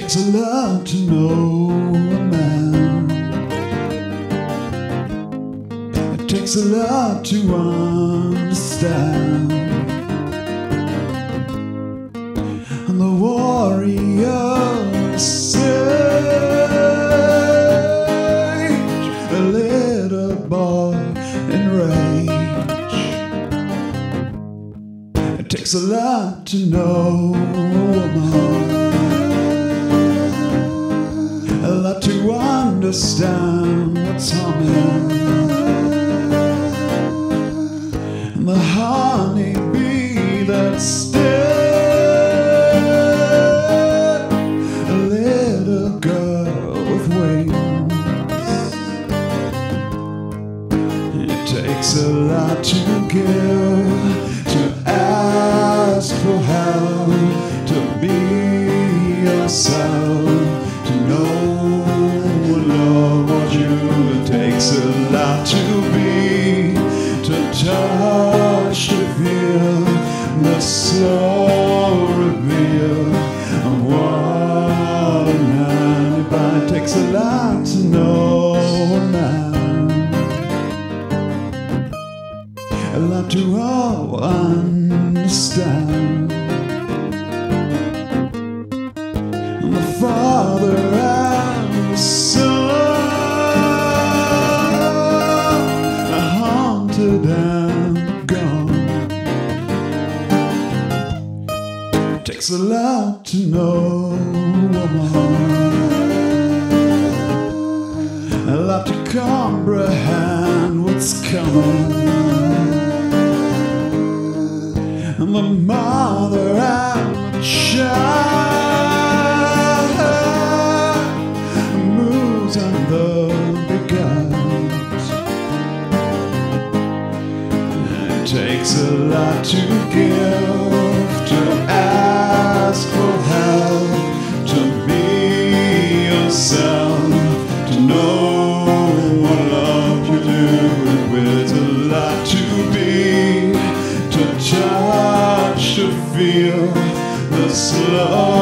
takes a lot to know a man. It takes a lot to understand. And the warrior sage, a little boy enraged. It takes a lot to know a woman, a lot to understand what's humming. And the honeybee that's still a little girl with wings. It takes a lot to give, to ask for help, to be yourself, to know what love was you. It takes a lot to be, to touch, to feel the slow reveal of what a man. It takes a lot to know a man, a lot to understand. And the father and the son are haunted and gone. It takes a lot to know a woman, a lot to comprehend what's coming. And the mother and the child moves on the beguiles. It takes a lot to give, to ask for help, to be yourself, to know what love you do. It's a lot to be, to touch, to feel the slow